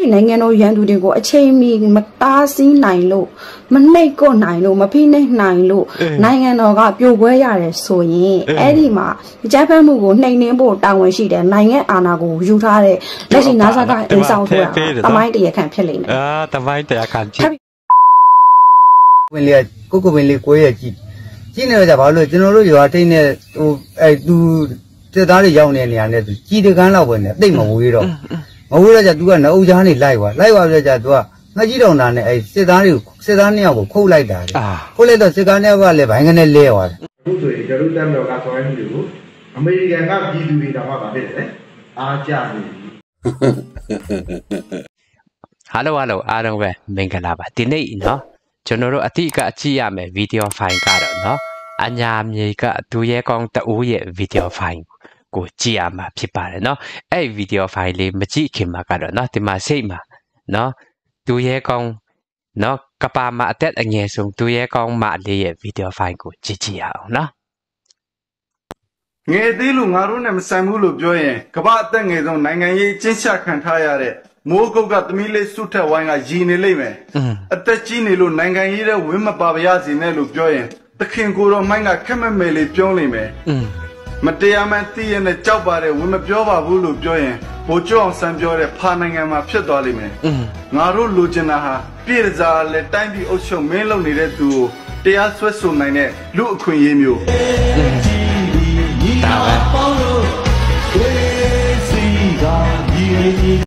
နိုင်ငံတော်ရန်သူတွေကိုအချိန်မီမတားဆီးနိုင်လို့မနှိပ်ကွနိုင်လို့မဖိနှိပ်နိုင်လို့နိုင်ငံတော်ကပြိုကွဲရတယ်ဆိုရင်အဲ့ဒီမှာကြမ်းဖက်မှုကိုနှိမ်နှင်းဖို့တာဝန်ရှိတယ်နိုင်ငံအာဏာကိုယူထားတဲ့လက်ရှိနာဆာကအင်းဆောင်ဆိုတာတမိုင်းတရားခံဖြစ်လိမ့်မယ်တမိုင်းတရားခံဖြစ်ဝင်လေကိုဝင်လေကိုရဲ့ကြည့်နေကြဘာလို့ကျွန်တော်တို့ရွာထိတ်နဲ့ဟိုအဲ့သူတက်သားတွေရောက်နေတဲ့နေရာနဲ့သူကြည်တကန်းလောက်ပဲနဲ့တိတ်မဝေးတော့မဝေးတော့じゃ तू ကနှုတ်ချားနေလိုက်သွားပြီးじゃ तू ကငှက်ကြီးတောင်သားနဲ့အဲ့စစ်သားနှစ်ယောက်ကိုခုတ်လိုက်တာလေခုတ်လိုက်တော့စစ်ကားနှစ်ယောက်ကလည်းဘိုင်းကနေလဲသွားတယ်အခုဆိုရင်ကျွန်တော်တက်တော်ကဆောင်းမှုတွေကိုအမေရိကန်ကပြည်သူတွေတောင်မှဗာဖြစ်တယ်အားကြနေပြီဟယ်လိုအားလုံးပဲမင်္ဂလာပါဒီနေ့နော်ကျွန်တော်တို့အတိကအကြည့်ရမယ်ဗီဒီယိုဖိုင်ကတော့နော်အညာမြေကဒူရဲကောင်းတူရဲ့ဗီဒီယိုဖိုင်ကိုကြည့်ရမှာဖြစ်ပါတယ်နော်အဲ့ဗီဒီယိုဖိုင်လေးမကြည့်ခင်မှာကတော့နော်ဒီမှာစိတ်မှာနော်ဒူရဲကောင်းနော်ကပါမအသက်အငယ်ဆုံးဒူရဲကောင်းမလေးရဲ့ဗီဒီယိုဖိုင်ကိုကြည့်ရအောင်နော်ငယ်သေးလို့ငါတို့နဲ့မဆိုင်ဘူးလို့ပြောရင်ကမ္ဘာအသက်ငယ်ဆုံးနိုင်ငံရေးကျင်းချခံထားရတဲ့မိုးကုတ်ကသမီးလေးစုထက်ဝိုင်းကရည်နေလိမ့်မယ်အသက်ကြီးနေလို့နိုင်ငံရေးတဲ့ဝင်းမပါပါရစီနဲ့လို့ပြောရင်သခင်ကိုတော်မိုင်းကခက်မဲ့မဲ့လေးပြောလိမ့်မယ်မတရားမှန်သိရတဲ့ကြောက်ပါတဲ့ဝင်းမပြောပါဘူးလို့ပြောရင်ဘိုးကျော်အောင်ဆန်းပြောတဲ့ဖာနိုင်ငံမှာဖြစ်သွားလိမ့်မယ်ငါတို့လိုချင်တာဟာပြည်စားလဲတိုင်းပြည်အုပ်ချုပ်မင်းလုပ်နေတဲ့သူကိုတရားစွဲဆိုနိုင်တဲ့လူအခွင့်အရေးမျိုးဒါပဲ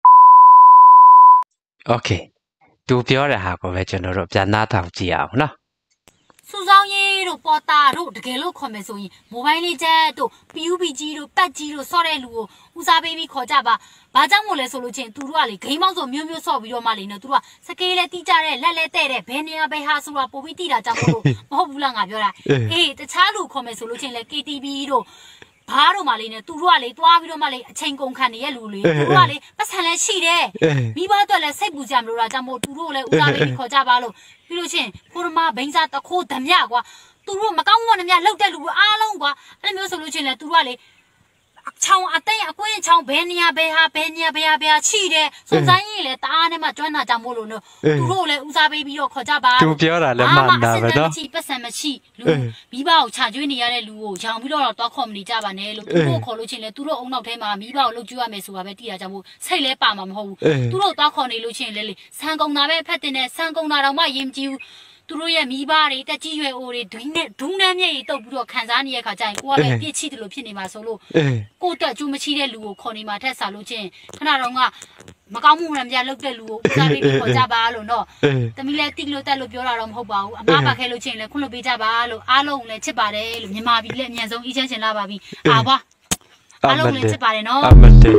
โอเคသူပြောတဲ့ဟာကိုပဲကျွန်တော်တို့ပြန်နားထောင်ကြည့်အောင်နော်စုဆောင်းရေးတို့ပေါ်တာတို့တကယ်လို့ခေါ်မယ်ဆိုရင်မိုဘိုင်းလေးချက်တို့ PUBG တို့ပတ်ကြီးတို့ဆော့တဲ့လူကိုဦးစားပေးပြီးခေါ်ကြပါဘာကြောင့်မို့လဲဆိုလို့ချင်းသူတို့ကလေဂိမ်းမောက်ဆိုမျိုးမျိုးဆော့ပြီးတော့မှလေနော်သူတို့ကစကေးလဲတီးကြတဲ့လက်လဲတဲ့တဲ့ဘယ်နေရာဘယ်ဟာဆိုတာပို့ပြီးတီးတာကြောင့်မဟုတ်ဘူးလားငါပြောတာအေးတခြားလူခေါ်မယ်ဆိုလို့ချင်းလေ KTV တို့ဘာတို့မှလေနဲ့သူတို့ကလေတွားပြီးတော့မှလေအချိန်ကုန်ခံနေရလူလေသူတို့ကလေပတ်စံလဲရှိတယ်မိဘအတွက်လည်းစိတ်ပူကြမလို့လားကြောင့်မို့သူတို့လည်းဦးစားပေးပြီးခေါ်ကြပါလို့ပြီးလို့ချင်းကိုရမဘိန်းစားတခိုးဓမြကွာသူတို့မကောင်းမွန်ဓမြလောက်တဲ့လူအားလုံးကွာအဲ့လိုမျိုးဆိုလို့ချင်းလေသူတို့ကလေချောင်းအသိအကွင်းချောင်းဘယ်နေရာဘယ်ဟာချိတယ်စုံစမ်းရင်လေတအားနဲ့မှကျွမ်းတာကြောင့်မို့လို့နော်သူတို့လည်းဦးစားပေးပြီးတော့ခေါ်ကြပါသူပြောတာလည်းမှန်တာပဲနော်ပတ်စံမရှိလူမိဘကိုခြာကျွေးနေရတဲ့လူကိုရောင်ပြီးတော့တော့ခေါ်မနေကြပါနဲ့လို့သူတို့ခေါ်လို့ချင်းလေသူတို့အုံနောက်ထဲမှာမိဘကိုလှုပ်ကြွရမယ်ဆိုတာပဲသိတာကြောင့်မို့စိတ်လဲပါမှာမဟုတ်ဘူးသူတို့တော့ခေါ်နေလို့ချင်းလေဆန်ကုန်တာပဲဖက်တင်တဲ့ဆန်ကုန်တာတော့မှရင်မကြည့်ဘူးသူတို့ရဲ့မိဘတွေတက်ကြီးရွယ်အိုတွေဒုနဲ့မျက်ရည်တုပ်ပြီးတော့ခံစားနေရခါကျရင်ကိုကလည်းပြည့်ချိတယ်လို့ဖြစ်နေမှာဆိုလို့ကိုတက်ကျူးမရှိတဲ့လူကိုခေါ်နေမှာထက်စားလို့ချင်းခဏတော့ကမကောင်းမှုနဲ့များလောက်တဲ့လူကိုဦးစားပေးခေါ်ကြပါလို့နော်တမီးလည်းတိလို့တက်လို့ပြောတာတော့မဟုတ်ပါဘူးအမားပါခဲလို့ချင်းလည်းခွင့်လို့ပေးကြပါလို့အားလုံးလည်းချစ်ပါတယ်လို့မြန်မာပြည်လည်းအမြန်ဆုံးအေးချမ်းချင်လာပါပြီအာဘွားအားလုံးလည်းချစ်ပါတယ်နော်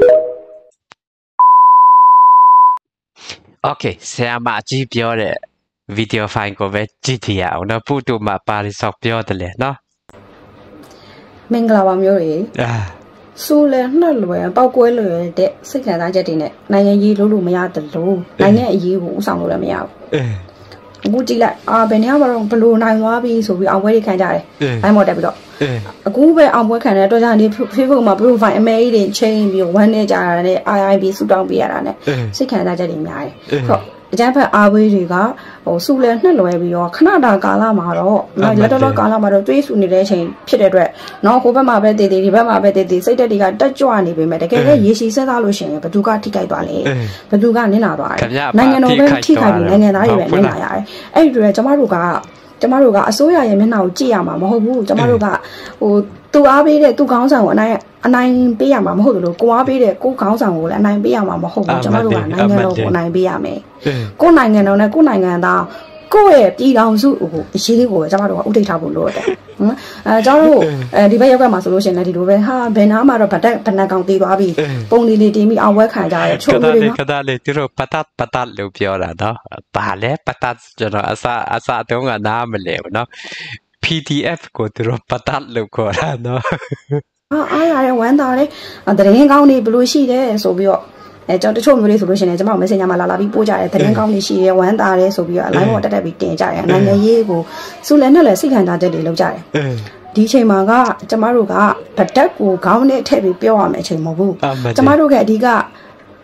โอเคဆရာမအကြီးပြောတဲ့ဗီဒီယိုဖိုင်ကိုပဲကြည့်ပြရအောင်နော်ပုတူမှာပါရီဆောက်ပြောတယ်လေနော်မင်္ဂလာပါမျိုးရေစူလဲနှက်လွယ်ပောက်ကွဲလွယ်တဲ့စိတ်ခံစားချက်တွေနဲ့နိုင်ငံရေးလို့မရတယ်လို့နိုင်ငံအရေးကိုဥဆောင်လို့လည်းမရဘူးအခုကြည့်လိုက်ဘယ်နေရာမှာတော့ဘလို့နိုင်သွားပြီဆိုပြီးအောင်ပွဲတွေခံကြတယ်ဘိုင်းမော်တက်ပြီးတော့အခုပဲအောင်ပွဲခံတဲ့အတွက်ကြောင့်ဒီ Facebook မှာ profile အမဲကြီးတွေချိန်ပြီးဝမ်းနေကြတာနဲ့ IIB ဆူတောင်းပေးရတာနဲ့စိတ်ခံစားချက်တွေများတယ်ဟုတ်အကြမ်းဖက်အားဝေးတွေကစူလဲနှက်လွယ်ပြီးတော့ခဏတာကာလမှာတော့လက်တော်ကာလမှာတော့တွေးဆူနေတဲ့အချိန်ဖြစ်တဲ့အတွက်နော်ဟိုဘက်မှာပဲတည်ဒီဘက်မှာပဲတည်စိတ်တက်တွေကတက်ကြွနေပေမဲ့တကယ်လည်းရေရှည်ဆက်သားလို့ရှိရင်ဘသူကထိခိုက်သွားလဲဘသူကနင်းလာသွားတယ်နိုင်ငံတော်ပဲထိခိုက်ပြီးနိုင်ငံသားတွေပဲနင်းလာရတယ်အဲ့ဒီတော့ကျမတို့ကအစိုးရရဲ့မျက်နှာကိုကြည့်ရမှာမဟုတ်ဘူးကျမတို့ကသူအားပေးတဲ့သူခေါင်းဆောင်ကိုအနိုင်ပေးရမှာမဟုတ်လို့ကိုအားပေးတဲ့ကိုခေါင်းဆောင်ကိုလည်းအနိုင်ပေးရမှာမဟုတ်ဘူးကျမတို့ကနိုင်ငံတော်ကိုအနိုင်ပေးရမယ်ကိုနိုင်ငံတော်နဲ့ကိုနိုင်ငံသားကိုယ့်ရဲ့ပြည်တော်စုကိုအရေးကိုကျမတို့ကဥထိတ်ထားဖို့လိုတယ်ကျွန်တော်တို့ဒီဘက်ရောက်ကမှာဆိုလို့ရှိရင်လည်းဒီလိုပဲဟာဘယ်နာမှာတော့ဗနက်ကောင်တည်သွားပြီပုံလေးတင်ပြီးအောင်ဝဲခံကြရချို့မျိုးတွေခဏလေးသူတို့ပတတ်လို့ပြောတာနော်ဘာလဲပတတ်ကျွန်တော်အစတုံးကနားမလဲဘူးနော် PDF ကိုသူတို့ပတတ်လို့ခေါ်တာနော်အားရတဲ့ဝမ်းသာတဲ့တရင်ကောင်းနေဘလို့ရှိတယ်ဆိုပြီးတော့ကျွန်တော်တချို့မျိုးလေးဆိုလို့ရှိရင်ကျွန်တော် Messenger မှာလာပြီးပို့ကြတယ်တရင်ကောင်းနေရှိတယ်ဝမ်းသာတယ်ဆိုပြီးတော့ line ပေါ်တက်ပြီးတင်ကြတယ်နိုင်ငံရေးကိုစူလဲနဲ့လည်းစိတ်ခံစားချက်တွေလုပ်ကြတယ်ဒီအချိန်မှာကကျမတို့ကဗဒက်ကိုခေါင်းနဲ့ထည့်ပြီးပြောရမယ်အချိန်မဟုတ်ဘူးကျမတို့ကအဓိက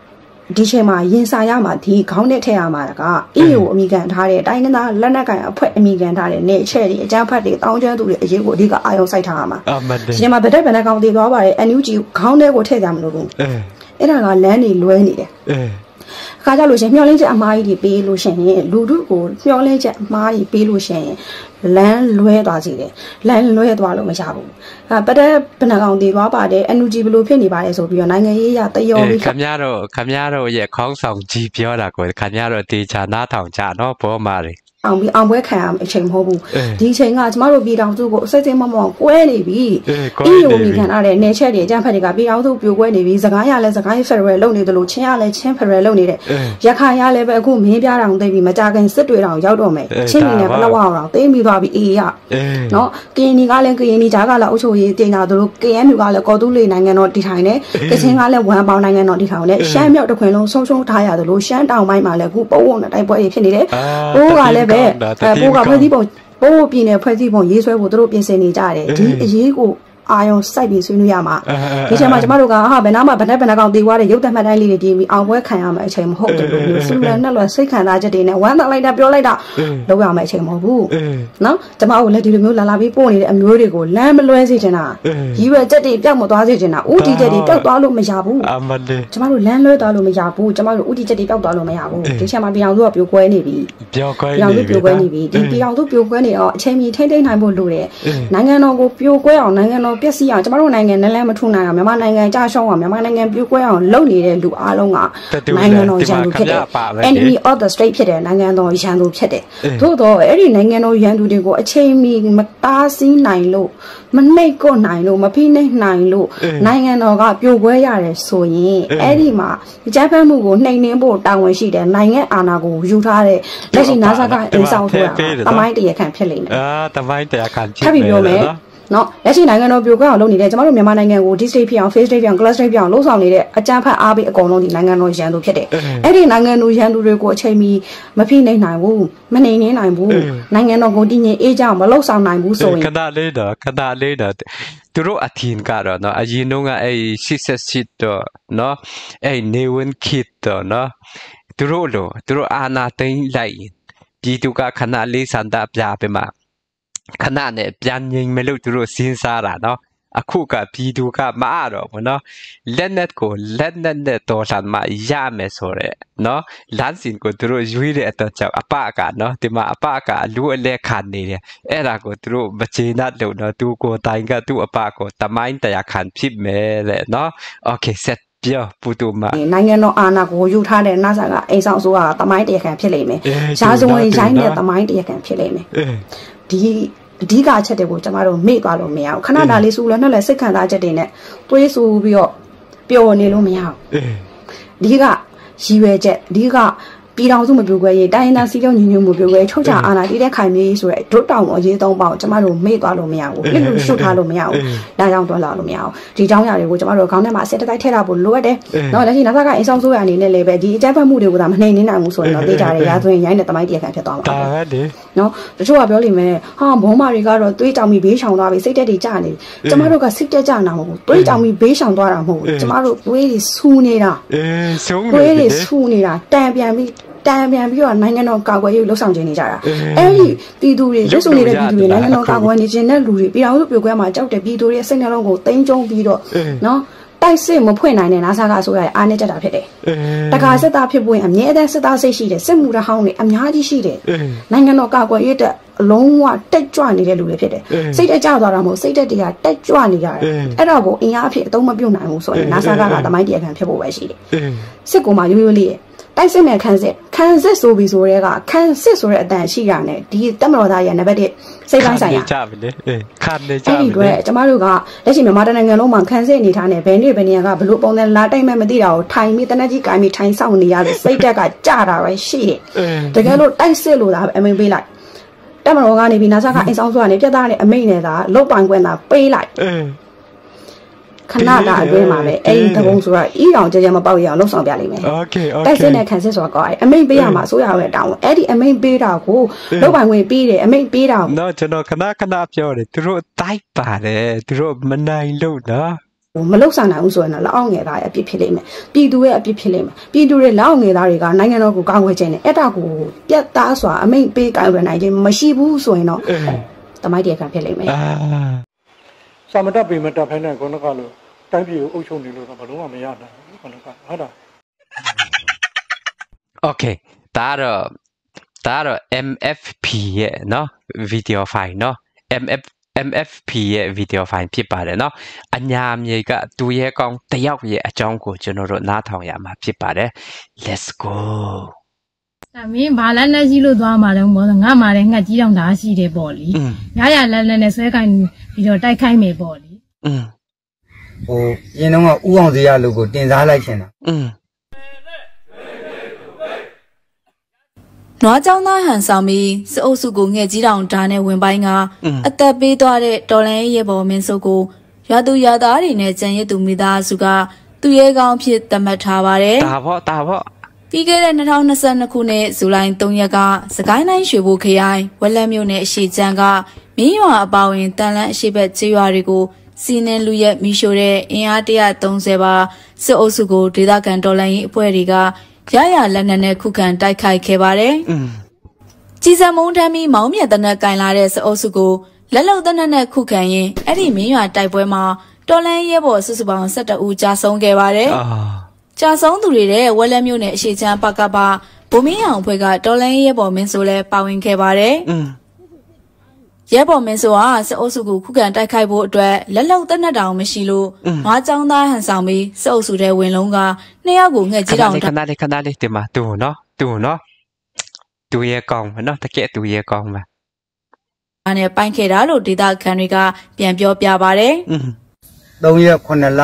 ဒီချိန်မှာရင်စာရမှာဒီခေါင်းနဲ့ထည့်ရမှာကအေးကိုအမိကန်ထားတဲ့တိုင်းကသားလက်နက်ကန်အဖွဲ့အမိကန်ထားတဲ့နေအချက်တွေအကြမ်းဖက်တွေတောင်းကျမ်းသူတွေအရေးကိုအဓိကအာရုံစိုက်ထားရမှာဒီချိန်မှာဗတဲ့ဗတဲ့ကောင်တည်သွားပါတယ် NUG ခေါင်းထဲကိုထည့်ကြမလို့ဘူးအဲ့ဒါကလမ်းတွေလွဲနေတယ်အခါကြလို့ရှင်မျောလင်းချက်အမားကြီးတွေပေးလို့ရှင်ရင်လူတို့ကိုမျောလင်းချက်အမားကြီးပေးလို့ရှင်လမ်းလွဲသွားစီတယ်လမ်းလွဲသွားလို့မရဘူးပတဲ့ဘဏ္ဍာကောင်တည်သွားပါတယ် NUG ဘလို့ဖြစ်နေပါလဲဆိုပြီးတော့နိုင်ငံရေးရတယောပြီးခင်ဗျားတို့ရဲ့ခေါင်းဆောင်ကြီးပြောတာကိုခင်ဗျားတို့တေချာနားထောင်ကြနော်ဘောမာတွေအောင်ပွဲခံရအချိန်မဟုတ်ဘူးဒီအချိန်ကကျမတို့ပြည်တော်စုကိုအစိတ်စိတ်မမောင်ကွဲနေပြီအေးယိုမိခံရတဲ့နေချက်တွေအကြမ်းဖက်တွေကပြည်တော်စုပြိုကွဲနေပြီစကားရလဲစကားဖက်ဒရယ်လုပ်နေတယ်လို့ချင်းရလဲချင်းဖက်ဒရယ်လုပ်နေတယ်ရခိုင်ရလဲပဲအခုမင်းပြတောင်သိပြီမကြခင်စစ်တွေတောင်ရောက်တော့မယ်ချင်းနေနဲ့ဘလောက်အောင်တော့သိပြီးသွားပြီအေးရနော်ကရင်နီကလည်းကရင်နီကြားကလည်းအုပ်ချုပ်ရေးတင်တာတို့ KNU ကလည်းကော်တူးလေးနိုင်ငံတော်တည်ထိုင်တယ်ကချင်ကလည်းဝမ်ပေါင်နိုင်ငံတော်တည်ထိုင်တယ်ရှမ်းမြောက်တခွင်လုံးဆုံးရှုံးထားရတယ်လို့ရှမ်းတောင်ပိုင်းမှာလည်းအခုပုံဝန်းတိုင်းပွဲတွေဖြစ်နေတယ်ဟိုးကလည်းပဲပိုးကဖွဲ့စည်းပုံပိုးပြည်နယ်ဖွဲ့စည်းပုံရေးဆွဲဖို့သူတို့ပြင်ဆင်နေကြတယ်ဒီအရေးကိုအာယုံစိုက်ပြီးဆွေးနွေးရမှာဒီချိန်မှာကျမတို့ကဟာဘယ်နာမှဗနဲ့ကောင်တေးွားတဲ့ရုပ်သံမှတ်တမ်းလေးတွေပြင်ပြီးအောင်ပွဲခံရမယ်အချိန်မဟုတ်တယ်လို့မျိုးစူလန်နဲ့လွယ်စိတ်ခံစားချက်တွေနဲ့ဝမ်းသာလိုက်တာပြောလိုက်တာလုပ်ရမယ်အချိန်မဟုတ်ဘူးနော်ကျမတို့လည်းဒီလိုမျိုးလာပြီးပို့နေတဲ့အမျိုးတွေကိုလမ်းမလွဲစေချင်တာရည်ရွယ်ချက်တွေပျောက်မသွားစေချင်တာဥတီချက်တွေပျောက်သွားလို့မရဘူးကျမတို့လမ်းလွဲသွားလို့မရဘူးကျမတို့ဥတီချက်တွေပျောက်သွားလို့မရဘူးဒီချိန်မှာပြည်အောင်စုကပြိုကွဲနေပြီပြည်အောင်စုပြိုကွဲနေပြီဒီပြည်အောင်စုပြိုကွဲနေတော့အချိန်မီထိမ့်နိုင်ဖို့လိုတယ်နိုင်ငံတော်ကိုပြိုကွဲအောင်နိုင်ငံတော်ပျက်စီးအောင်ကျမတို့နိုင်ငံနဲ့လည်းမထူနိုင်အောင်မြန်မာနိုင်ငံကြာရှုံးအောင်မြန်မာနိုင်ငံပြိုကွဲအောင်လုပ်နေတဲ့လူအားလုံးကနိုင်ငံတော်ရန်သူဖြစ်တယ် enemy of the state ဖြစ်တယ်နိုင်ငံတော်ရန်သူဖြစ်တယ်သို့တော့အဲ့ဒီနိုင်ငံတော်ရန်သူတွေကိုအချိန်မီမတားဆီးနိုင်လို့မနှိပ်ကွနိုင်လို့မဖိနှိပ်နိုင်လို့နိုင်ငံတော်ကပြိုကွဲရတယ်ဆိုရင်အဲ့ဒီမှာအကြမ်းဖက်မှုကိုနှိမ်နှင်းဖို့တာဝန်ရှိတယ်နိုင်ငံအာဏာကိုယူထားတဲ့လက်ရှိနာဆာကအိမ်ဆောင်ဆိုတာတမိုင်းတရားခံဖြစ်လိမ့်မယ်တမိုင်းတရားခံဖြစ်ပြီပြောမယ်နော်လက်ရှိနိုင်ငံတော်ပြိုကွဲအောင်လုပ်နေတဲ့ကျမတို့မြန်မာနိုင်ငံကို district ဖြစ်အောင် face state ဖြစ်အောင် class state ဖြစ်အောင်လှုပ်ဆောင်နေတဲ့အကြမ်းဖက်အားပေးအကုန်လုံးဒီနိုင်ငံတော်ရန်သူဖြစ်တယ်အဲ့ဒီနိုင်ငံတော်ရန်သူတွေကိုအချိန်မီမဖိနှိပ်နိုင်ဘူးမနှိမ်နှင်းနိုင်ဘူးနိုင်ငံတော်ကိုတည်ငြိမ်အေးချမ်းမလှုပ်ဆောင်နိုင်ဘူးဆိုရင်ခဏလေးတော့သူတို့အထင်ကတော့နော်အရင်တော့အဲ့88တော့နော်အဲ့နေဝင်ခစ်တော့နော်သူတို့အာနာသိမ့်လိုက်ပြည်သူကခဏလေးစန္ဒပြပြမှာခဏနဲ့ပြန်ငြိမ်မလို့သူတို့စဉ်းစားတာနော်အခုကပြည်သူကမအားတော့ဘူးနော်လက်နက်နဲ့တော်ဆန်မရမယ်ဆိုရဲနော်လမ်းစဉ်ကိုသူတို့ရွေးတဲ့အတွက်ကြောင့်အပကနော်ဒီမှာအပကအလူအလဲခံနေတယ်အဲ့ဒါကိုသူတို့မချေနတ်လို့နော်သူကိုတိုင်ကသူ့အပကိုတမိုင်းတရားခံဖြစ်မယ်လေနော်โอเคဆက်ပြောပူတူမနိုင်ငံတော်အာဏာကိုယူထားတဲ့နာဆာကအိမ်ဆောင်အစိုးရတမိုင်းတရားခံဖြစ်လိမ့်မယ်ရာဇဝင်ရိုင်းတဲ့တမိုင်းတရားခံဖြစ်လိမ့်မယ်ဒီအဓိကအချက်တွေကိုကျမတို့မေ့သွားလို့မရဘူးခဏတာလေးစူလည်းနဲ့လည်းစိတ်ခံစားချက်တွေနဲ့တွေးဆူပြီးတော့ပျော်နေလို့မရဘူးဒီကရည်ရွယ်ချက်ဒီကပြည်တော်စုမပြိုကွဲရေးတိုင်းသားစီးလုံးညီညွတ်မှုပြိုကွဲချုပ်ချအာဏာတည်တဲ့ခိုင်မြေဆိုတဲ့ဒုတောင်အရေးသုံးပေါက်ကျမတို့မေ့သွားလို့မရဘူးလက်လို့ရှုပ်ထားလို့မရဘူးဒါကြောင့်တွန်းလာလို့မရဘူးဒီเจ้าရတွေကိုကျမတို့ခေါင်းထဲမှာအစက်တိုက်ထည့်ထားဖို့လိုအပ်တယ်နော်လက်ရှိနာဆာကအင်ဆောင်ဆိုးရအနေနဲ့လည်းပဲဒီအကြမ်းဖက်မှုတွေကိုသာမနှိမ်နှင်းနိုင်ဘူးဆိုရင်တော့တေးကြတယ်ရာဇဝင်ရိုင်းတဲ့တမိုင်းတရားခံဖြစ်သွားမှာဒါပဲလေနော်တချို့ကပြောလိမ့်မယ်ဟာဘုံမာတွေကတော့သွေးကြောင်ပြီးဘေးရှောင်သွားပြီစိတ်တက်တွေကျနေကျမတို့ကစိတ်တက်ကြနာမဟုတ်ဘူးသွေးကြောင်ပြီးဘေးရှောင်သွားတာမဟုတ်ဘူးကျမတို့သွေးတွေဆူနေတာသွေးတွေဆူနေတာတန်ပြန်ပြီးတော့နိုင်ငံတော်ကာကွယ်ရေးလှုပ်ဆောင်ခြင်းနေကြတာအဲ့ဒီပြည်သူတွေရုပ်စုနေတဲ့ပြည်သူတွေနိုင်ငံတော်ကာကွယ်နေခြင်းတဲ့လူတွေပြည်အောင်စုပြိုကွဲမှာကြောက်တဲ့ပြည်သူတွေရဲ့စိတ်နှလုံးကိုတင်းကျုံပြီးတော့နော်တိုက်စစ်မဖွင့်နိုင်တဲ့နာဆာကအစိုးရရဲ့အားနည်းချက်တာဖြစ်တယ်တခါစစ်သားဖြစ်ပွင့်အမြဲတမ်းစစ်သားစိတ်ရှိတယ်စစ်မှုထမ်းတွေအများကြီးရှိတယ်နိုင်ငံတော်ကာကွယ်ရေးတဲ့အလုံးဝတက်ကြွနေတဲ့လူတွေဖြစ်တယ်စိတ်တက်ကြသွားတာမဟုတ်စိတ်တက်တရားတက်ကြွနေကြတယ်အဲ့တော့ကိုအင်အားအဖြစ်အသုံးမပြုတ်နိုင်ဘူးဆိုရင်နာဆာကတမိုင်းတရားခံဖြစ်ဖို့ပဲရှိတယ်စစ်ကူမှာရိုးရိုးလေးတိုက်စစ်နဲ့ခန်းစစ်ဆိုပြီးဆိုတဲ့ကခန်းစစ်ဆိုတဲ့အတန်ရှိတာနဲ့ဒီတက်မတော်သားရဲ့နံပါတ်1စိတ်ပိုင်းဆိုင်ရာကြပြီလေခံနေကြပြီအဲ့ဒီတော့ကျမတို့ကလက်ရှိမြန်မာနိုင်ငံလုံးမှာခန်းစစ်အနေထားနဲ့ဘယ်နေ့ဘယ်နေရာကဘလို့ပုံစံလာတိုက်မဲ့မသိတာကိုထိုင်ပြီးတနက်ကြီးကိုင်းပြီးထိုင်ဆောင်နေရတဲ့စိတ်တက်ကကြတာပဲရှိတယ်တကယ်လို့တိုက်စစ်လို့သာအမိန်ပေးလိုက်တက်မတော်ကနေပြီးနာဆာကအင်ဆောင်ဆိုကနေပြတ်သားတဲ့အမိန်နဲ့သာလုတ်ပိုင်ခွင့်သာပေးလိုက်ခဏတာအတွင်းမှာပဲအဲ့ဒီတကုံဆိုတာအီးအောင်ကြကြမပေါက်ရအောင်လှုပ်ဆောင်ပြလိမ့်မယ်โอเคတိုက်စစ်နဲ့ခံစစ်ဆိုတာကောအမိန်ပေးရမှာဆိုရရဲ့တောင်းအဲ့ဒီအမိန်ပေးတာကိုလောက်ပိုင်ဝင်ပေးတယ်အမိန်ပေးတာနော်ကျွန်တော်ခဏပြောတယ်သူတို့တိုက်ပါတယ်သူတို့မနိုင်လို့နော်မလောက်ဆန်နိုင်ဘူးဆိုရင်တော့လက်အောက်ငယ်သားရဲ့အပြစ်ဖြစ်လိမ့်မယ်ပြည်သူရဲ့အပြစ်ဖြစ်လိမ့်မယ်ပြည်သူတွေလက်အောက်ငယ်သားတွေကနိုင်ငံတော်ကိုကာကွယ်ခြင်းနဲ့အဲ့ဒါကိုပြတ်သားစွာအမိန့်ပေးကာကွယ်နိုင်ခြင်းမရှိဘူးဆိုရင်တော့တမိုက်တရားခံဖြစ်လိမ့်မယ်စာမတက်ပေမတက်ဖိုင်းတဲ့ကောနကလို့တိုင်းပြည်ကိုအုပ်ချုပ်နေလို့တော့ဘလုံးဝမရနိုင်ဘူးကောနကဟုတ်တာ Okay ဒါတော့ MFP ရဲ့เนาะ video file เนาะ MFP ရဲ့ video file ဖြစ်ပါတယ်เนาะအညာမြေကသူရဲ့ကောင်းတယောက်ရဲ့အကြောင်းကိုကျွန်တော်တို့နားထောင်ရမှာဖြစ်ပါတယ် Let's go မင်းဘာလက်နဲ့ကြီးလို့သွားမှာလဲမောငါမှာလည်းငှက်ကြီးတောင်ဓာရှိတယ်ပေါ့လေရရလက်လက်နဲ့ဆွဲခိုင်းပြီးတော့တိုက်ခိုင်းမယ်ပေါ့လေဟိုရင်းတော့ဥအောင်စရာလူကိုတင်စားလိုက်ချင်တာနွားကြောင်းသားဟန်ဆောင်ပြီးစအုပ်စုကိုငှက်ကြီးတောင်ဓာနဲ့ဝင်ပိုင်းကအသက်ပေးသွားတဲ့တော်လန်ရဲ့ဘော်မင်းစုကိုရွာသူရွာသားတွေနဲ့ကြံရည်သူမိသားစုကသူရဲကောင်းဖြစ်သတ်မှတ်ထားပါတယ်ဒါပေါ့ပြီးခဲ့တဲ့2022ခုနှစ်ဇူလိုင်3ရက်ကစကိုင်းတိုင်းရွှေဘိုခရိုင်ဝက်လက်မြို့နယ်အရှိချမ်းကမင်းရွာအပါဝင်တန်လန်းအရှိဘက်ကျေးရွာတွေကိုစီနင်းလူရက်မိရှို့တဲ့အင်အား130ပါစစ်အုပ်စုကိုဒေသခံတော်လှန်ရေးအဖွဲ့တွေကရရလက်နက်နဲ့ခုခံတိုက်ခိုက်ခဲ့ပါတယ်။ကြီးစံမုံတမ်းပြီးမောင်းမြတ်တနက်ကင်လာတဲ့စစ်အုပ်စုကိုလက်လုံတနက်နဲ့ခုခံရင်အဲ့ဒီမင်းရွာတိုက်ပွဲမှာတော်လှန်ရေးဘော်စုစုပေါင်း17ဦးကြာဆုံးခဲ့ပါတယ်။ကြာဆုံးသူတွေတဲ့ဝက်လက်မြို့နယ်အရှိချမ်းပကပဗိုလ်မင်းအောင်ဖွဲ့ကတော်လှန်ရေးဘော်မင်းဆိုလဲပါဝင်ခဲ့ပါတယ်။ရဲဘော်မင်းဆိုဟာစစ်အုပ်စုကိုခုခံတိုက်ခိုက်ဖို့အတွက်လက်လုံတနက်တောင်မရှိလို့ငွားကြောင်းသားဟန်ဆောင်ပြီးစစ်အုပ်စုတဲ့ဝင်လုံးက2ယောက်ကိုငှက်ကြီးတောင်ခဏလေးဒီမှာတူနော်တူရဲကောင်းမနော်တကယ်တူရဲကောင်းပါအဲ့နဲ့ပိုင်းခဲ့တာလို့ဒေသခံတွေကပြန်ပြောပြပါတယ် 3ရက်9လ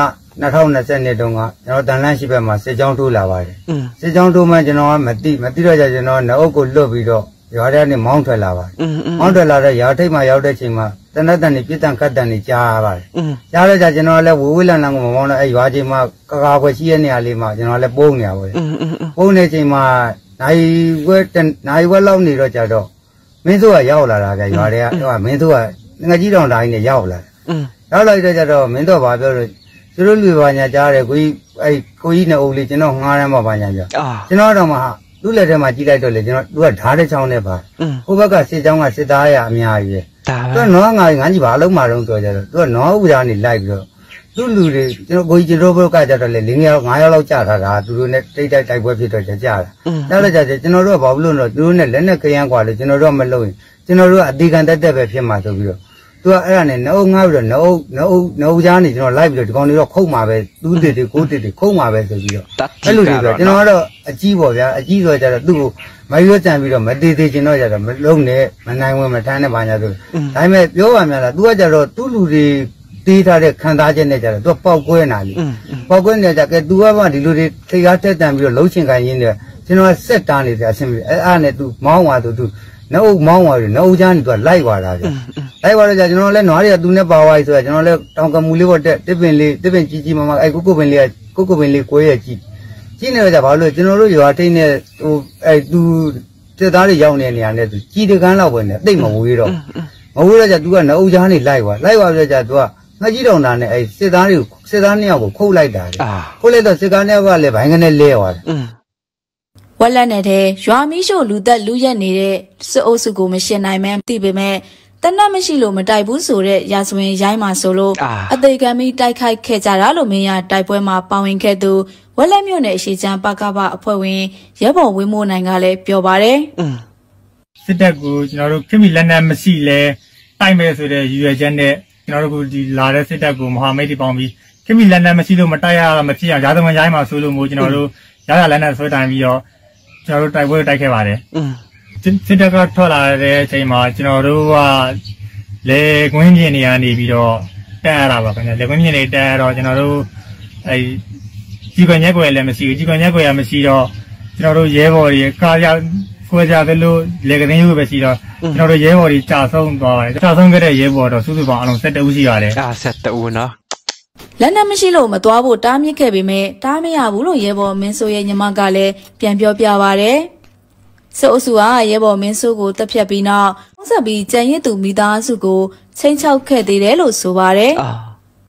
2020တုန်းကကျွန်တော်တန်လန်းရှိဘက်မှာစစ်ကြောင်းထိုးလာပါတယ်စစ်ကြောင်းထိုးမှကျွန်တော်ကမသိတော့ကြကျွန်တော်နှုတ်ကိုလွတ်ပြီးတော့ရွာထဲကနေမောင်းထွက်လာပါတယ်မောင်းထွက်လာတဲ့ရွာထိပ်မှာရောက်တဲ့ချိန်မှာတနက်တန်နေပြစ်တန်ခတ်တန်နေကြားရပါတယ်ကြားတော့ကျွန်တော်လည်းဝေးလန်လန်ကိုမမောင်းတော့အဲရွာချိန်မှာကာခွက်ရှိတဲ့နေရာလေးမှာကျွန်တော်လည်းပုံးနေရပါတယ်ပုံးနေချိန်မှာနိုင်ဝက်လောက်နေတော့ကြတော့မင်းစိုးကရောက်လာတာဗျရွာထဲကမင်းစိုးကငကြီးတောင်တိုင်းနဲ့ရောက်လာရောက်လိုက်တော့ကြတော့မင်းတို့ဘာပြောလို့သူတို့လူပါညာကြားတယ်ကိုကြီးနဲ့အုပ်လေးကျွန်တော်ငှားရမ်းပါညာပြောကျွန်တော်တော့မှသူ့လက်ထဲမှာကြီးလိုက်တော့လေကျွန်တော်သူကဓာတ်တစ်ချောင်းနဲ့ပါဟိုဘက်ကစစ်ကြောင်းကစစ်သားရအများကြီးပဲသူကနော်ငါကြီးဘာလုံးမတော့ဆိုကြတော့သူကနော်ဥရားနေလိုက်ပြီးတော့သူ့လူတွေကျွန်တော်ကိုကြီးတို့ဘက်ကကြတော့လေ5ယောက်လောက်ကြာထားတာသူတို့နဲ့တိတ်တိုက်ပွဲဖြစ်တော့ကြာတာကြားတော့ကြာကျွန်တော်တို့ကဘာလို့လဲသူတို့နဲ့လက်နဲ့ခရမ်းกว่าလေကျွန်တော်တို့ကမလုပ်ရင်ကျွန်တော်တို့ကအသေးခံတက်ပဲဖြစ်မှာဆိုပြီးတော့သူကအဲ့ဒါနဲ့နှုတ်ငါပြီးတော့နှုတ်ကြားနေကျွန်တော်လိုက်ပြီးတော့ဒီကောင်တွေတော့ခုတ်မှာပဲသူ့တွေကိုးတစ်ခုတ်မှာပဲဆိုပြီးတော့အဲ့လိုတွေဆိုကျွန်တော်ကတော့အကြီးပေါ့ဗျာအကြီးဆိုကြတော့သူ့ကိုမရွတ်တန်ပြီးတော့မသေးကျွန်တော်ကြတော့မလုံးနဲ့မနိုင်ဝင်မထမ်းနဲ့ဘာညာဆိုဒါပေမဲ့ပြောပါများလားသူကကြတော့သူ့လူတွေတေးထားတဲ့ခံစားချက်နဲ့ကြတော့သူကပေါက်ကွဲနာလေပေါက်ကွဲနေကြကဲသူကမှဒီလိုတွေထိကားတက်တန်ပြီးတော့လှုပ်ချင်ခိုင်းရင်းတယ်ကျွန်တော်ဆက်တားနေတယ်အဆင်ပြေအဲ့နဲ့သူမောင်းသွားသူနှုတ်မောင်းသွားတယ်နှုတ်ချမ်းနေသူကလိုက်သွားတာဗျလိုက်သွားတော့ကျွန်တော်လည်းနွားတွေကသူနဲ့ပါသွားပြီဆိုတော့ကျွန်တော်လည်းတောင်ကမူလေးပေါ်တက်တစ်ပင်ကြီးကြီးမမအဲ့ကိုပင်လေးကိုရဲကြီးနေတော့ကြဘာလို့ကျွန်တော်တို့ရွာထိတ်နဲ့ဟိုအဲ့သူတက်သားတွေရောက်နေတဲ့နေရာနဲ့သူကြီးတကန်းလောက်ပဲနဲ့တိတ်မဝေးတော့ကြသူကနှုတ်ချမ်းနေလိုက်သွားပြီးတော့ကြသူကငါကြီးတောင်တာနဲ့အဲ့စစ်သား2ယောက်ကိုခုတ်လိုက်တာလေခုတ်လိုက်တော့စစ်ကား2ယောက်ကလည်းဘိုင်းကနေလဲသွားတယ်ဝက်လက်နဲ့တဲ့ရွာမီးရှို့လူသက်လူရက်နေတဲ့စစ်အုပ်စုကိုမရှင်းနိုင်မှန်းသိပေမဲ့တနတ်မရှိလို့မတိုက်ဘူးဆိုတဲ့ရာဇဝင်ရိုင်းမှာဆိုလို့အသေးခံပြီးတိုက်ခိုက်ခဲ့ကြတာလို့မင်းရတိုက်ပွဲမှာပါဝင်ခဲ့သူဝက်လက်မြို့နယ်အရှိချမ်းပကပအဖွဲ့ဝင်ရဲဘော်ဝင်းမိုးနိုင်ကလည်းပြောပါတယ်စစ်တပ်ကိုကျွန်တော်တို့ခင်မီလက်နက်မရှိလဲတိုက်မယ်ဆိုတဲ့ရည်ရွယ်ချက်နဲ့ကျွန်တော်တို့ဒီလာတဲ့စစ်တပ်ကိုမဟာမိတ်တွေပေါင်းပြီးခင်မီလက်နက်မရှိလို့မတိုက်ရမဖြစ်အောင်ရာဇဝင်ရိုင်းမှာဆိုလို့မို့ကျွန်တော်တို့ရလက်နက်ဆွဲတိုင်ပြီးတော့ကျွန်တော်တို့တိုက်ပွဲတိုက်ခဲ့ပါတယ်စစ်တပ်ကထွက်လာတဲ့အချိန်မှာကျွန်တော်တို့ကလေကွင်းပြင်နေရနေပြီးတော့တက်ရတာပါခင်ဗျလေကွင်းပြင်နေတက်ရတော့ကျွန်တော်တို့အဲကြီးကွယ်ညက်ကွယ်လည်းမရှိဘူးကြီးကွယ်ညက်ကွယ်ရမရှိတော့ကျွန်တော်တို့ရဲဘော်တွေကားရခွဲကြသလိုလေကင်းရုပ်ပဲရှိတော့ကျွန်တော်တို့ရဲဘော်တွေကြာဆုံးသွားပါတယ်ကြာဆုံးခဲ့တဲ့ရဲဘော်တော့စုစုပေါင်းအလုံး7ဦးရှိပါတယ် 7ဦးနော်လက်နက်မရှိလို့မသွားဖို့တားမြစ်ခဲ့ပေမဲ့တားမရဘူးလို့ရဲဘော်မင်းဆိုရဲ့ညီမကလည်းပြန်ပြောပြပါတယ်စစ်အုပ်စုကရဲဘော်မင်းဆိုကိုတပ်ဖြတ်ပြီးနောက်ဆက်ပြီးကြံရစ်သူမိသားစုကိုချိန်ချောက်ခဲ့သေးတယ်လို့ဆိုပါတယ်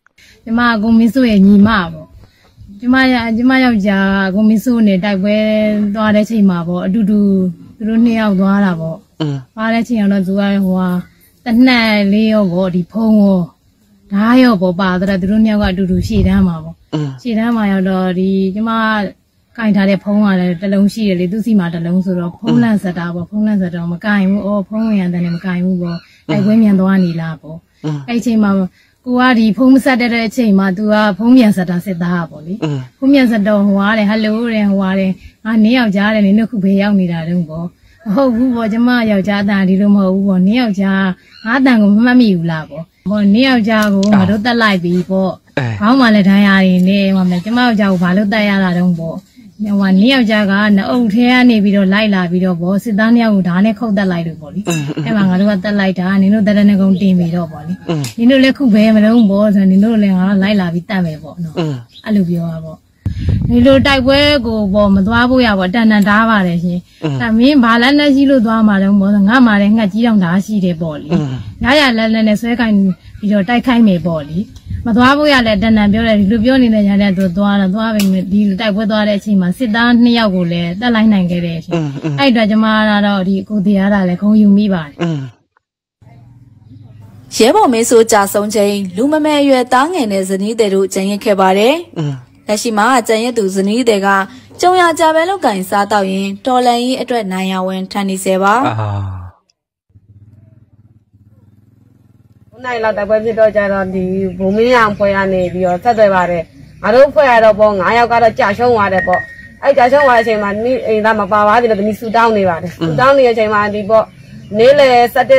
ကျမကိုမင်းစိုးရဲ့ညီမပေါ့ကျမယောက်ျားကိုမင်းစိုးနဲ့တိုက်ပွဲသွားတဲ့ချိန်မှာပေါ့အတူတူသူတို့နှစ်ယောက်သွားတာပေါ့သွားတဲ့ချိန်ကတော့သူကဟိုဟာတနက်လေးရောပေါ့ဒီဖုံးရောဓာတ်ရောပေါ့ပါတော့သူတို့နှစ်ယောက်ကအတူတူရှေ့တန်းမှာပေါ့ရှေ့တန်းမှာရောက်တော့ဒီကျမကင်ထားတဲ့ဖုံးကလည်းတစ်လုံးရှိတယ်လေသူစီမှာတစ်လုံးဆိုတော့ဖုံးလန့်စက်တာပေါ့ဖုံးလန့်စက်တော့မကင်ဘူးအော်ဖုံးဝင်ရတယ်မကင်ဘူးပေါ့တိုက်ပွဲမြန်သွားနေလားပေါ့အဲ့ချိန်မှာကိုကဒီဖုံးမဆက်တဲ့အချိန်မှာ तू ကဖုံးမြန်ဆက်တာစစ်သားပေါ့လေဖုံးမြန်ဆက်တော့ဟိုဟာတယ်ဟယ်လိုတဲ့ဟိုဟာတယ်ငါနင်းယောက်ျားတယ်နင်းတို့ခုဘေးရောက်နေတာတုန်းပေါ့မဟုတ်ဘူးပေါ့ကျမယောက်ျားအတန်ဒီလိုမဟုတ်ဘူးပေါ့နင်းယောက်ျားငါအတန်ကိုမမှတ်မိဘူးလားပေါ့ဟိုနင်းယောက်ျားကိုငါတို့တက်လိုက်ပြီပေါ့ခေါင်းမှလည်းဒဏ်ရာတွေနေဟိုမှာကျမယောက်ျားကိုဘာလို့တက်ရတာတုန်းပေါ့ဟိုနင်းယောက်ျားကနှုတ်ထဲကနေပြီးတော့လိုက်လာပြီးတော့ပေါ့စစ်သားနှစ်ယောက်ကိုဓာတ်နဲ့ခုတ်တက်လိုက်လို့ပေါ့လေအဲ့မှာငါတို့ကတက်လိုက်တာနင်တို့တရဏဂုံတင်ပြီးတော့ပေါ့လေနင်တို့လည်းခုပဲမလုံးပေါ့ဆိုတော့နင်တို့လည်းငါတို့လိုက်လာပြီးတက်မယ်ပေါ့နော်အဲ့လိုပြောတာပေါ့ဒီလိုတိုက်ပွဲကိုပေါ့မသွားဖို့ရပေါ့တန်တန်တားပါတယ်ရှင်ဒါမင်းဘာလက်နဲ့ရှိလို့သွားမှာတော့ပေါ့ငါမှလည်းငှက်ကြီးတောင်ဓာတ်ရှိတယ်ပေါ့လေရလက်နဲ့ဆွဲခိုင်းပြီးတော့တိုက်ခိုင်းမယ်ပေါ့လေမသွားဖို့ရလဲတန်တန်ပြောတယ်ဒီလိုပြောနေတဲ့ညာတဲ့သူသွားပြီဒီတိုက်ပွဲသွားတဲ့အချိန်မှာစစ်သား2ယောက်ကိုလည်းတက်လိုက်နိုင်ခဲ့တယ်ရှင်အဲ့အတွက်ကျမကတော့ဒီကိုတရားတာလည်းခုံယူမိပါတယ်ရဲဘော်မင်းဆိုကြာဆုံးချိန်လူမမဲရွယ်သားငယ်နဲ့ဇနီးတဲ့တို့ကျန်ရစ်ခဲ့ပါတယ်လက်ရှိမှာကျန်ရစ်သူဇနီးတဲ့ကကြုံရကြပဲလောက်ကင်စားတော့ရင်တော်လန်ကြီးအတွက်နိုင်ရဝင်ထန်နေစေပါနိုင်လာတိုက်ပွဲဖြစ်တော့ကြတော့ဒီဘုံမင်းအောင်ဖွဲ့ရနေပြီးတော့ဆက်သွယ်ပါတယ်ငါတို့ဖွဲ့ရတော့ပေါ့9ယောက်ကတော့ကြာရှုံးသွားတယ်ပေါ့အဲ့ကြာရှုံးသွားတဲ့အချိန်မှာနိအိမ်သားမပါပါသေးလို့တမီဆူတောင်းနေပါတယ်ဆူတောင်းနေတဲ့အချိန်မှာဒီပေါ့နေ့လေ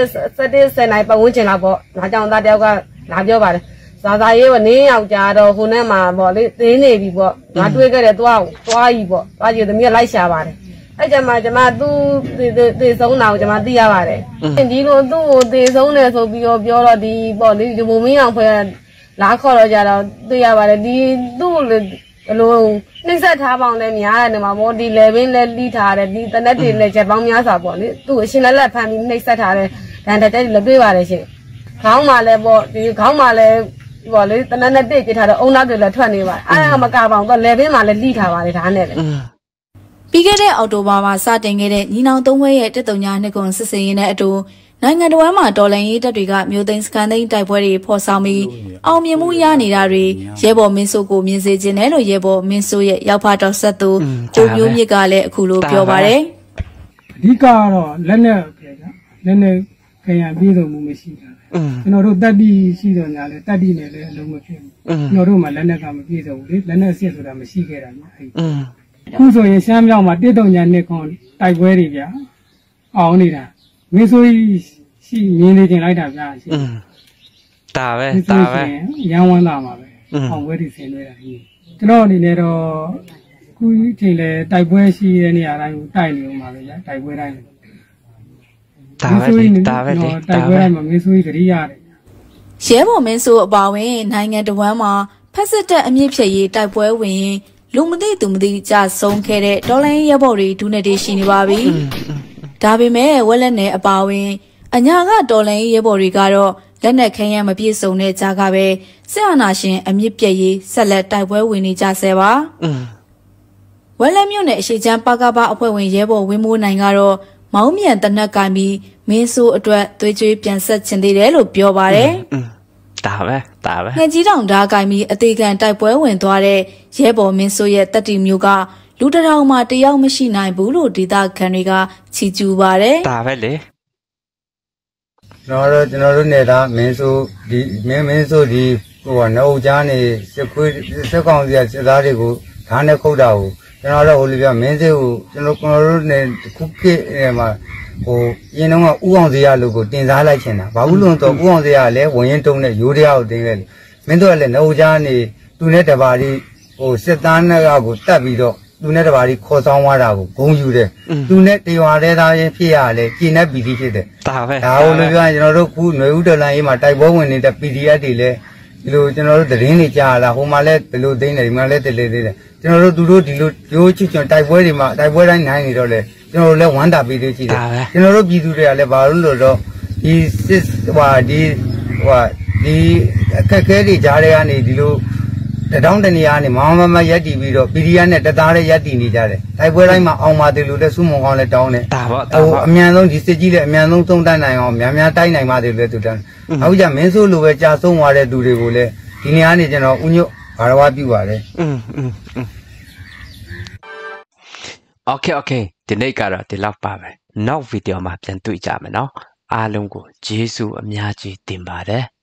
7နိုင်ပတ်ဝန်းကျင်လောက်ပေါ့ငါကြောင့်သားတယောက်ကလာပြောပါတယ်ဇာရေးပေါ့နင်းယောက်ကြာတော့ဟိုနဲ့မှာပေါ့လေသိနေပြီပေါ့ငါတွေးခဲ့တယ်သွားကြီးပေါ့သွားကြီးသမီးကလိုက်ရှာပါတယ်အဲ့ကျမှကျမသူ့သေဆုံးတာကိုကျမသိရပါတယ်ဒီလိုသူ့ကိုသေဆုံးတယ်ဆိုပြီးတော့ပြောတော့ဒီပေါ့လေဒီဘုံမင်းအောင်ဖွဲ့လာခေါ်တော့ကြတော့သိရပါတယ်ဒီသူ့လိုနှိမ့်ဆက်ထားပေါင်းလည်းများတယ်မှာပေါ့ဒီလေဘင်းလည်းလိထားတယ်ဒီတနက်တွေလည်းချက်ပေါင်းများစွာပေါ့လေသူ့အရှင်လက်ဖမ်းပြီးနှိမ့်ဆက်ထားတယ်ဒဏ်တက်လည်းတွေ့ပါတယ်ရှင်ခေါင်းမှာလည်းပေါ့ဒီခေါင်းမှာလည်းပေါ့လေတနက်နဲ့တိတ်ပြထားတော့အုံနောက်တွေလည်းထွက်နေပါတယ်အဲ့ဒါမကပေါင်းတော့လေဘင်းမှာလည်းလိထားပါတယ်ဒါနဲ့လေပြီးခဲ့တဲ့အောက်တိုဘာမှာစတင်ခဲ့တဲ့ညီနောင်သုံးဘွဲရဲ့တစ်တုံညာနှစ်ကွန်စစ်စင်ရင်နဲ့အတူနိုင်ငံတော်ဝန်မှာတော်လှန်ရေးတပ်တွေကမြို့သိမ်းစကန်သိမ်းတိုက်ပွဲတွေဖော်ဆောင်ပြီးအောင်မြင်မှုရနေတာတွေရဲဘော်မင်းစိုးကိုမြင်စေခြင်းနဲ့လို့ရဲဘော်မင်းစိုးရဲ့ရောက်ဖတော်ဆက်သူကိုမျိုးမြစ်ကလည်းအခုလိုပြောပါတယ်အဓိကကတော့လက်နဲ့ခရံပြည်စုံမှုမရှိတာကျွန်တော်တို့တက်တိရှိတော့ညာလဲတက်တိနဲ့လည်းအလုံးမဖြစ်ဘူးကျွန်တော်တို့မှလက်နဲ့ကမပြည့်စုံဘူးလေလက်နဲ့အစ်စ်ဆိုတာမရှိခဲ့တာညာအဲ့ခုဆိုရင်ရှမ်းမြောက်မှာတစ်တုံညာနှစ်ခွန်တိုက်ပွဲတွေဗျာအောင်နေတာမင်းဆိုရှိမြင်နေကြလိုက်တာဗျာရှိတာပဲရန်ဝမ်းလာမှာပဲအောင်ပွဲတွေဆင်နေတာကြီးကျွန်တော်အနေနဲ့တော့ခုချိန်လဲတိုက်ပွဲရှိတဲ့နေရာတိုင်းကိုတိုက်နေအောင်ပါပဲဗျာတိုက်ပွဲတိုင်းတာပဲတိုက်ပွဲတိုင်းမှာမင်းဆိုကြရရတယ်ရဲဘော်မင်းဆိုအပါဝင်နိုင်ငံတော်ဝန်မှာဖက်စစ်တပ်အမြင့်ဖြည့်ရေးတိုက်ပွဲဝင်လူမသိသူမသိကြဆုံးခဲ့တဲ့တော်လိုင်းရဲဘော်တွေဒုနဲ့တည်းရှိနေပါပြီ။ဒါပေမဲ့ဝက်လက်နယ်အပါဝင်အညာကတော်လိုင်းရဲဘော်တွေကတော့လက်နက်ခဲယမ်းမပြည့်စုံတဲ့ကြားကပဲစစ်အာဏာရှင်အမြင့်ပြည့်ရေးဆက်လက်တိုက်ပွဲဝင်နေကြဆဲပါ။ဝက်လက်မြို့နယ်အရှိချမ်းပကပအဖွဲ့ဝင်ရဲဘော်ဝင်းမိုးနိုင်ကတော့မောင်းမြန်တနက်ကင်ပြီးမင်းဆိုးအတွက်သွေးကြွေးပြန်ဆက်ချင်သေးတယ်လို့ပြောပါတယ်။ဒါပဲငှက်ကြီးတောင်ဓာတ်ကိုင်ပြီးအသေးခံတိုက်ပွဲဝင်သွားတဲ့ရဲဘော်မင်းဆိုးရဲ့တက်တီမျိုးကလူတစ်ထောင်မှတယောက်မရှိနိုင်ဘူးလို့ဒေသခံတွေကချီးကျူးပါတယ်ဒါပဲလေကျွန်တော်တို့နေတာမင်းဆိုးဒီမင်းဆိုးဒီဟိုနှုတ်ကြားနေစစ်ကောင်စီစစ်သားတွေကိုဓာတ်နဲ့ခုတ်တာကိုကျွန်တော်တို့ဟိုလိုပြမင်းစေးကိုကျွန်တော်တို့နေခုခေတ်မှာဟိုရင်းတော့ဥအောင်စရာလို့ကိုတင်စားလိုက်ချင်တာဘာလို့လဲဆိုတော့ဥအောင်စရာလည်းဝင်ရင်တုံးနဲ့ရိုးတရားကိုတင်ခဲ့တယ်မင်းတို့ကလည်းနှုတ်ကြားနေသူနဲ့တပါးလေးဟိုစစ်သားနဲ့ကိုတတ်ပြီးတော့သူနဲ့တပါးလေးခေါ်ဆောင်သွားတာကိုဂုံယူတယ်သူနဲ့တရွာတဲ့သားချင်းဖြစ်ရလဲကျင်းတဲ့ပီတိဖြစ်တယ်ဒါပဲဒါကိုလိုပြောရင်ကျွန်တော်တို့ခုຫນွေဦးတော်လိုင်းရေးမှာတိုက်ပွဲဝင်နေတဲ့ PDF တွေလည်းဒီလိုကျွန်တော်တို့သတင်းတွေကြားလာဟိုမှာလည်းဘယ်လိုသိနေဒီမှာလည်းတလေသေးတယ်ကျွန်တော်တို့သူတို့ဒီလိုရိုးချစ်ချွန်တိုက်ပွဲတွေမှာတိုက်ပွဲတိုင်းနိုင်နေတော့လေကျွန်တော်တို့လည်းဝမ်းတာပြီးသေးရှိတယ်ကျွန်တော်တို့ပြည်သူတွေကလည်းဘာလို့လို့တော့ဒီစစ်ဒီဒီအခက်ခဲတွေကြားထဲကနေဒီလိုတောင်းတနေရကနေမောင်မမရက်တီပြီးတော့ PDF နဲ့တသားလေးရက်တီနေကြတယ်တိုက်ပွဲတိုင်းမှာအောင်ပါတယ်လို့လည်းစုမုံကောင်းလည်းတောင်းတယ်ဒါပေါ့အမြန်ဆုံးဒီစစ်ကြီးလည်းအမြန်ဆုံးသုံးတတ်နိုင်အောင်များများတိုက်နိုင်ပါတယ်လို့သူတောင်းအခုကျမင်းဆိုးလိုပဲကြာဆုံးသွားတဲ့သူတွေကိုလည်းဒီနေရာနေကျွန်တော်ဦးညွတ်ဘာရဝပြုပါတယ်โอเคဒီနေ့ကတော့ဒီလောက်ပါပဲနောက်ဗီဒီယိုမှာပြန်တွေ့ကြမယ်နော်အားလုံးကိုယေရှုအများကြီးတင်ပါတယ်